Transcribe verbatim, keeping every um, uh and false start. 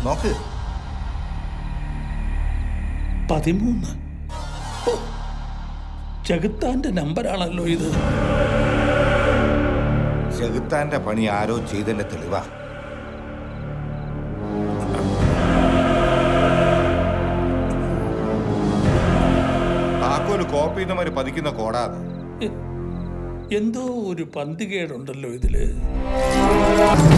നോക്ക്. പതിമൂന്ന്. ചെകുത്താന്റെ നമ്പറാണല്ലോ ഇത്. ചെകുത്താന്റെ പണി ആരോ ചെയ്തതിന്റെ തെളിവാ. താക്കോല് കോപ്പി ചെയ്യുന്നവര് പതിക്കുന്ന കോടാത്. എന്തോ ഒരു പന്തികേടുണ്ടല്ലോ ഇതില്.